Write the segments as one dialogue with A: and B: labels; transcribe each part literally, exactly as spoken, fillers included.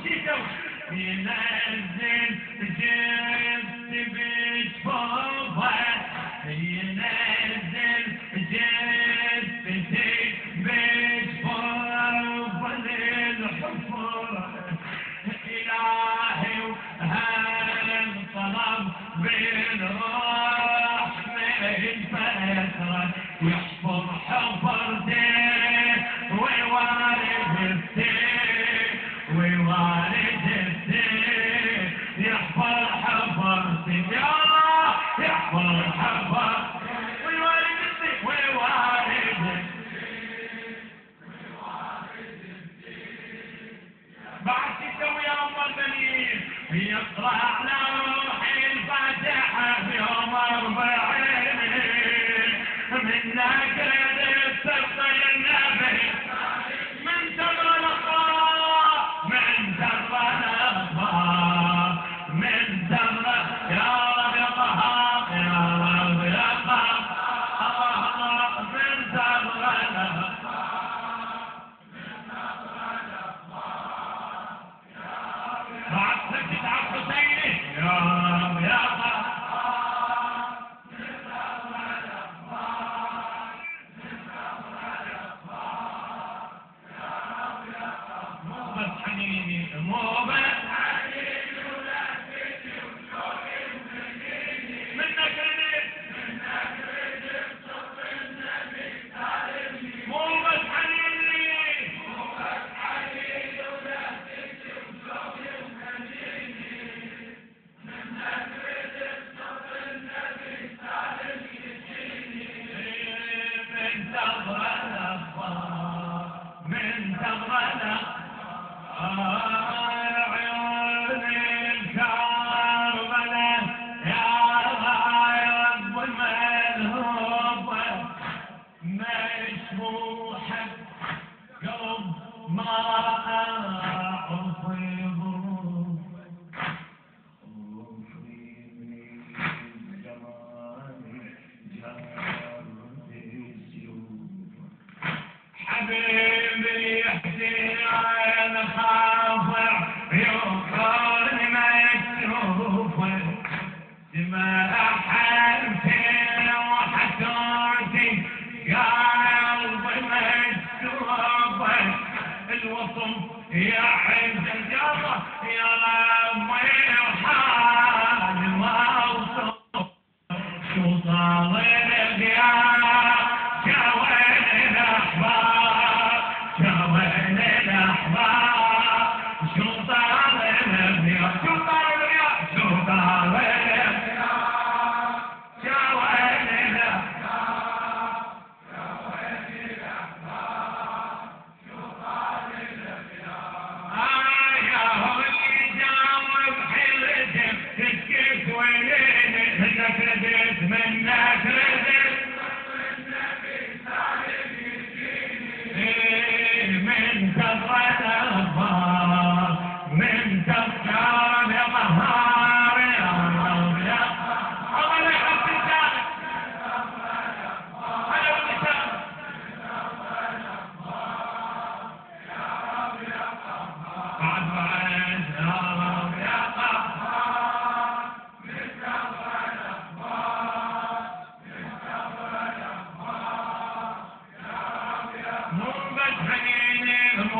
A: ينزل جبت بجفوفه ينزل جبت بجفوفه للحفر إلهي وهالطلب بالروح من فترة يحفر حفرته ويوارد السيف ويوارد السيف يحفر حفرته يا الله يحفر حفر ويوارد السيف ويوارد السيف بعد تسوي يا أم البنين يقرأ لوح الفاتحة في يوم أربعين من نكرة السلطة النبي من سر الأخبار من سر الأخبار من سر يا رب يا قهار يا رب يا قهار من سر الأخبار بعد سكت عبد حسيني يا رب يا قهار مو بس حنين ولفتي وشوقي ومنيني منك رديت منك رديت صف النبي تعلمني مو بس حنيني مو بس حنين ولفتي وشوقي ومنيني منك رديت صف النبي تعلمني تجيني من ثغر الأخبار من ثغر الأخبار عيون الكربلاء يا رب الملهوبة مشبوحة قلب ما أعرف يضرب خوفي من الجمال جرد السيوف حبيبي حسين خاضع يقول مكتوفه دماء حنتي وحسوتي قلب مكتوفه الوطن يا عز الجرة يا ربي وحال ما اوصف شو صار يا جوين الاحباب جوين الاحباب شو صار الرياض شو صار الرياض شو صار الرياض جوين الاحباب جوين الاحباب شو صار الرياض آه يا هو اللي جاوب حلتك تسكت وينين منك رديت منك رديت من كثرة الأخبار من كثرة يا قهار يا رب يا الله لا يحب لسانك هلا باللسان بعد بعد يا رب يا قهار من كثرة الأخبار من كثرة الأخبار يا رب يا مو بس حنيني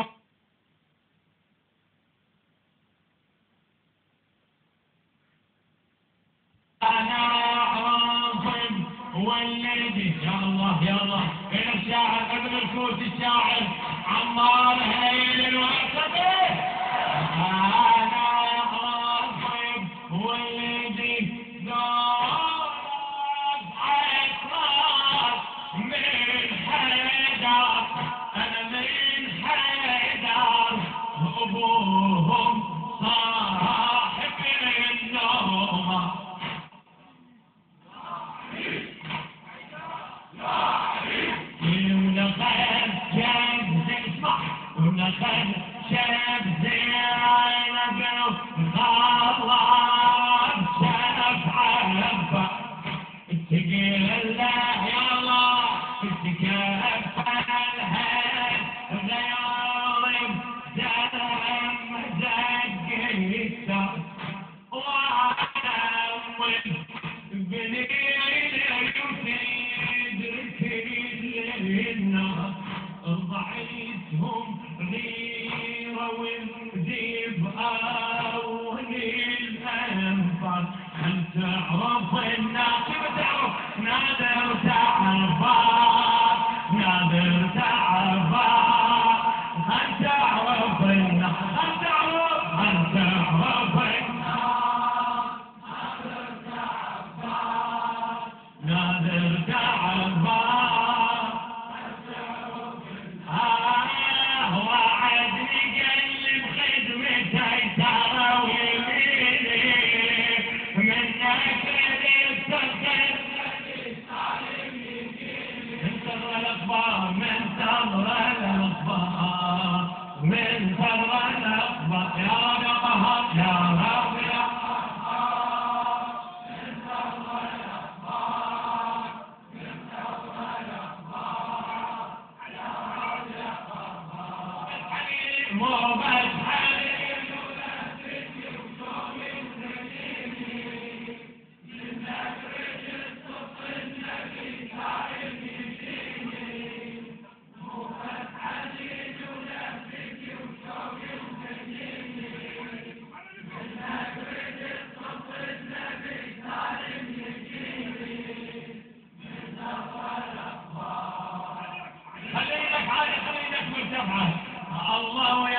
A: أنا راصد والذي يا الله يا الله إلى الشاعر ابن الكوت الشاعر عمار هيل الواسطي أنا راصد والذي زاد عطرات من حيدر أنا من حيدر أبوهم صاحب النومة ونخل شاب اسمع ونخل شاب زينب غلط شاف عبا اتقي الله يا الله اتقي الله غير زلم زلم بني النار ضعيتهم غيرة ونجيب أول الأنفال هل تعرف الناس بتعرف نادر تعرفات نادر تعرفات هل تعرف الناس هل تعرف هل تعرف الناس نادر تعرفات من ثغر الأخبار من ثغر الأخبار يا رب يا قهار يا رب يا قهار من ثغر الأخبار من ثغر الأخبار يا رب يا قهار الحليم مو بس حليم ونفسك وشوق السجيني من نفرج الصف النبي تعب الله